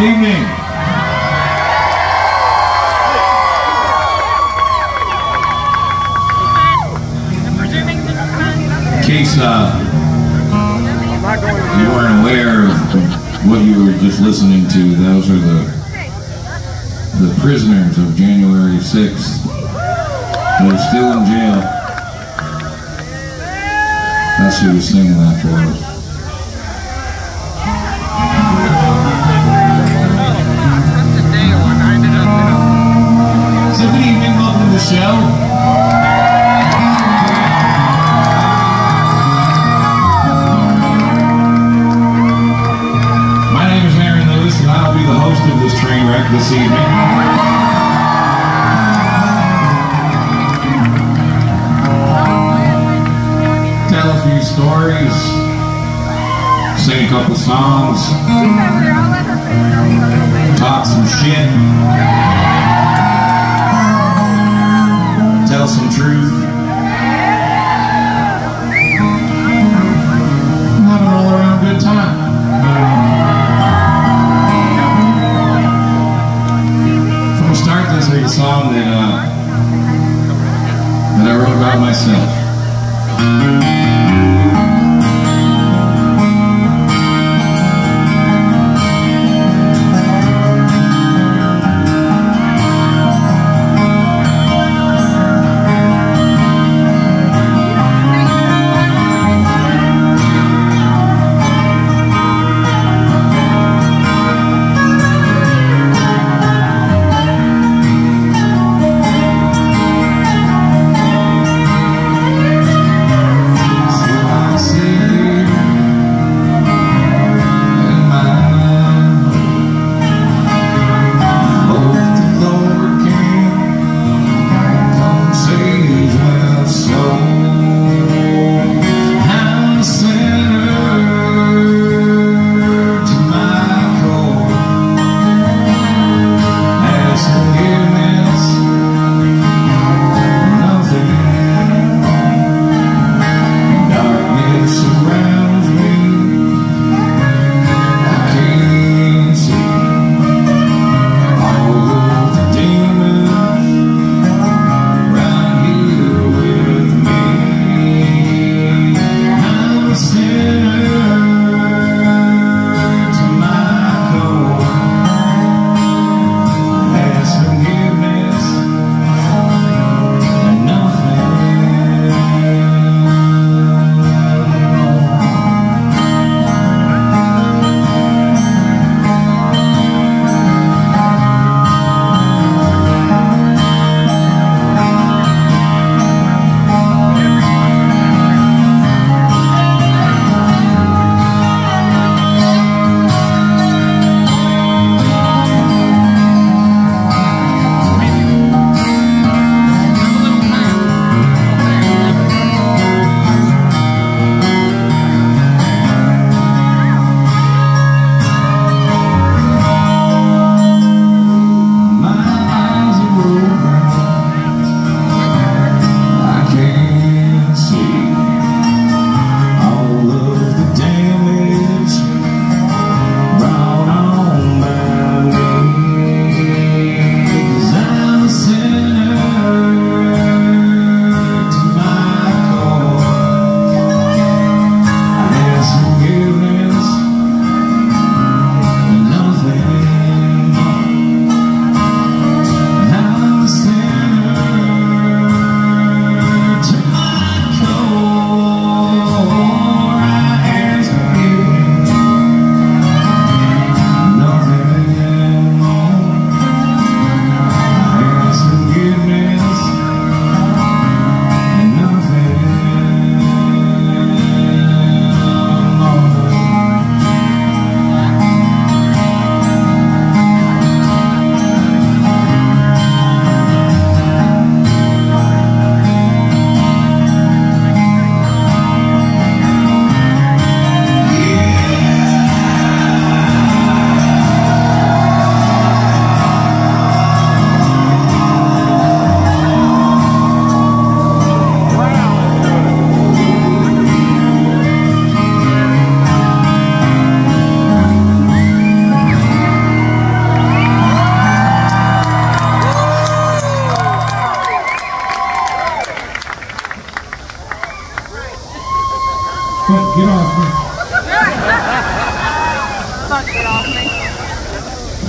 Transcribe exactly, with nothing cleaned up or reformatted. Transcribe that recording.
evening. In case uh, you weren't aware of what you were just listening to, those are the the prisoners of January sixth. They're still in jail. That's who was singing that for us. So good evening, welcome to the show. My name is Aaron Lewis, and I'll be the host of this train wreck this evening. Tell a few stories, sing a couple songs, talk some shit, tell some truth.